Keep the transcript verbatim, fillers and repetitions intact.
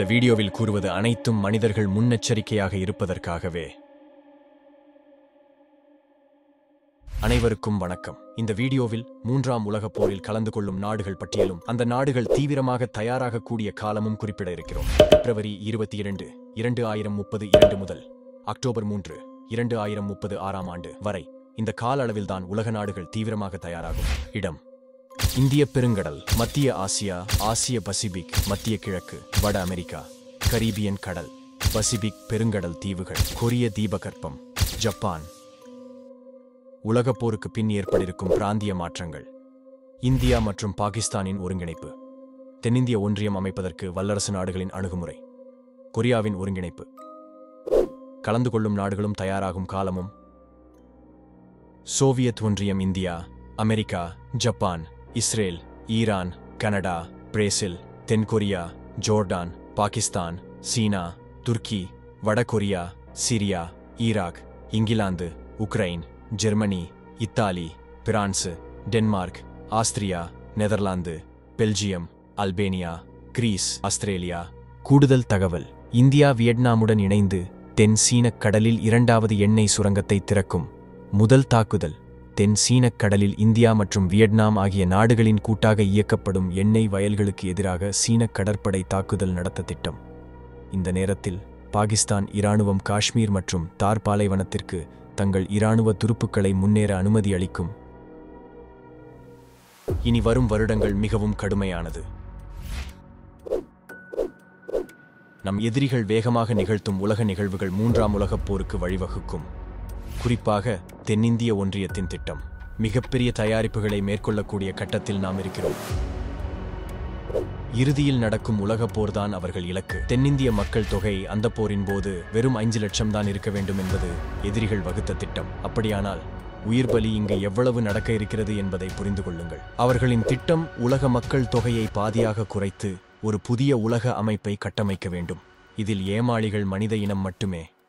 இந்த வீடியோவில் கூறுவது அனைத்தும் மனிதர்கள் முன்னெச்சரிக்கையாக இருப்பதற்காகவே. அனைவருக்கும் வணக்கம். இந்த வீடியோவில் மூன்றாம் உலகப் போரில் கலந்து கொள்ளும் நாடுகள் பட்டியலும் அந்த நாடுகள் தீவிரமாக தயாராக கூடிய காலமும் குறிப்பிட இருக்கிறோம். பிப்ரவரி இருபத்தி இரண்டு இரண்டு ஆயிரம் முப்பது இரண்டு முதல் அக்டோபர் மூன்று இரண்டு ஆயிரம் முப்பது ஆறாம் ஆண்டு வரை இந்த கால அளவில்தான் உலக நாடுகள் தீவிரமாக தயாராகும். இடம்: இந்திய பெருங்கடல், மத்திய ஆசியா, ஆசிய பசிபிக், மத்திய கிழக்கு, வட அமெரிக்கா, கரீபியன் கடல், பசிபிக் பெருங்கடல் தீவுகள், கொரிய தீபகற்பம், ஜப்பான். உலகப் போருக்கு பின் ஏற்பட்டிருக்கும் பிராந்திய மாற்றங்கள். இந்தியா மற்றும் பாகிஸ்தானின் ஒருங்கிணைப்பு. தென்னிந்திய ஒன்றியம் அமைப்பதற்கு வல்லரசு நாடுகளின் அணுகுமுறை. கொரியாவின் ஒருங்கிணைப்பு. கலந்து கொள்ளும் நாடுகளும் தயாராகும் காலமும். சோவியத் ஒன்றியம், India, America, Japan, Israel, Iran, Canada, Brazil, தென்கொரியா, ஜோர்டான், பாகிஸ்தான், சீனா, துர்க்கி, வடகொரியா, சிரியா, ஈராக், இங்கிலாந்து, Ukraine, Germany, Italy, France, Denmark, Austria, நெதர்லாந்து, பெல்ஜியம், அல்பேனியா, கிரீஸ், ஆஸ்திரேலியா. கூடுதல் தகவல்: இந்தியா வியட்நாமுடன் இணைந்து தென் சீனக் கடலில் இரண்டாவது எண்ணெய் சுரங்கத்தை திறக்கும். முதல் தாக்குதல்: தென் சீனக் கடலில் இந்தியா மற்றும் வியட்நாம் ஆகிய நாடுகளின் கூட்டாக இயக்கப்படும் எண்ணெய் வயல்களுக்கு எதிராக சீன கடற்படை தாக்குதல் நடத்த திட்டம். இந்த நேரத்தில் பாகிஸ்தான் இராணுவம் காஷ்மீர் மற்றும் தார் பாலைவனத்திற்கு தங்கள் இராணுவ துருப்புக்களை முன்னேற அனுமதி அளிக்கும். இனி வரும் வருடங்கள் மிகவும் கடுமையானது. நம் எதிரிகள் வேகமாக நிகழ்த்தும் உலக நிகழ்வுகள் மூன்றாம் உலகப் போருக்கு வழிவகுக்கும். குறிப்பாக தென்னிந்திய ஒன்றியத்தின் திட்டம். மிகப்பெரிய தயாரிப்புகளை மேற்கொள்ளக்கூடிய கட்டத்தில் நாம் இருக்கிறோம். இறுதியில் நடக்கும் உலகப் போர்தான் அவர்கள் இலக்கு. தென்னிந்திய மக்கள் தொகை அந்த போரின் போது வெறும் ஐந்து லட்சம் தான் இருக்க வேண்டும் என்பது எதிரிகள் வகுத்த திட்டம். அப்படியானால் உயிர் பலி இங்கு எவ்வளவு நடக்க இருக்கிறது என்பதை புரிந்து கொள்ளுங்கள். அவர்களின் திட்டம் உலக மக்கள் தொகையை பாதியாக குறைத்து ஒரு புதிய உலக அமைப்பை கட்டமைக்க வேண்டும். இதில் ஏமாளிகள் மனித இனம் மட்டுமே.